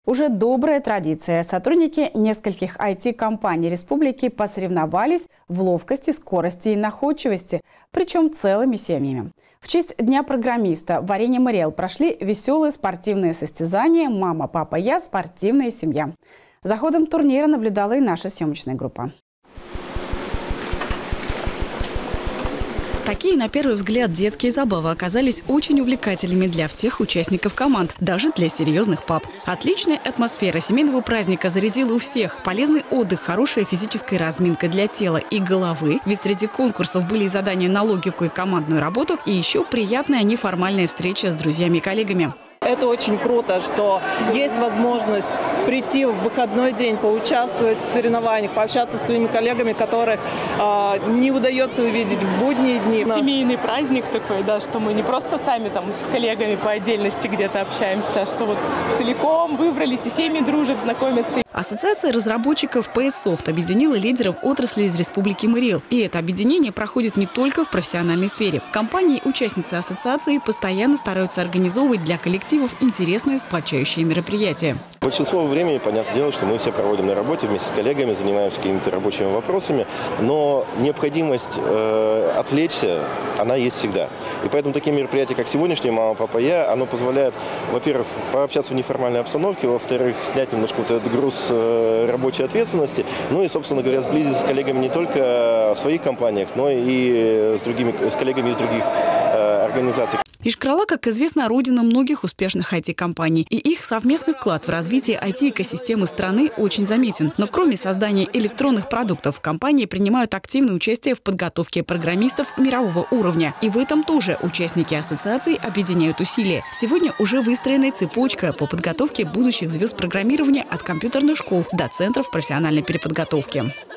Уже добрая традиция. Сотрудники нескольких IT-компаний республики посоревновались в ловкости, скорости и находчивости, причем целыми семьями. В честь Дня программиста в арене Мариэл прошли веселые спортивные состязания «Мама, папа, я. Спортивная семья». За ходом турнира наблюдала и наша съемочная группа. Такие, на первый взгляд, детские забавы оказались очень увлекательными для всех участников команд, даже для серьезных пап. Отличная атмосфера семейного праздника зарядила у всех. Полезный отдых, хорошая физическая разминка для тела и головы. Ведь среди конкурсов были и задания на логику и командную работу, и еще приятная неформальная встреча с друзьями и коллегами. Это очень круто, что есть возможность прийти в выходной день, поучаствовать в соревнованиях, пообщаться со своими коллегами, которых не удается увидеть в будние дни. Семейный праздник такой, да, что мы не просто сами там с коллегами по отдельности где-то общаемся, а что вот целиком выбрались и семьи дружат, знакомятся. Ассоциация разработчиков PS Soft объединила лидеров отрасли из Республики Мариэл. И это объединение проходит не только в профессиональной сфере. Компании-участницы ассоциации постоянно стараются организовывать для коллективов интересные сплочающие мероприятия. Большинство времени, понятное дело, что мы все проводим на работе вместе с коллегами, занимаемся какими-то рабочими вопросами, но необходимость отвлечься, она есть всегда. И поэтому такие мероприятия, как сегодняшнее «Мама, папа, я», оно позволяет, во-первых, пообщаться в неформальной обстановке, во-вторых, снять немножко вот этот груз рабочей ответственности, ну и, собственно говоря, сблизиться с коллегами не только в своих компаниях, но и с коллегами из других организаций. Йошкар-Ола, как известно, родина многих успешных IT-компаний. И их совместный вклад в развитие IT-экосистемы страны очень заметен. Но кроме создания электронных продуктов, компании принимают активное участие в подготовке программистов мирового уровня. И в этом тоже участники ассоциации объединяют усилия. Сегодня уже выстроена цепочка по подготовке будущих звезд программирования от компьютерных школ до центров профессиональной переподготовки.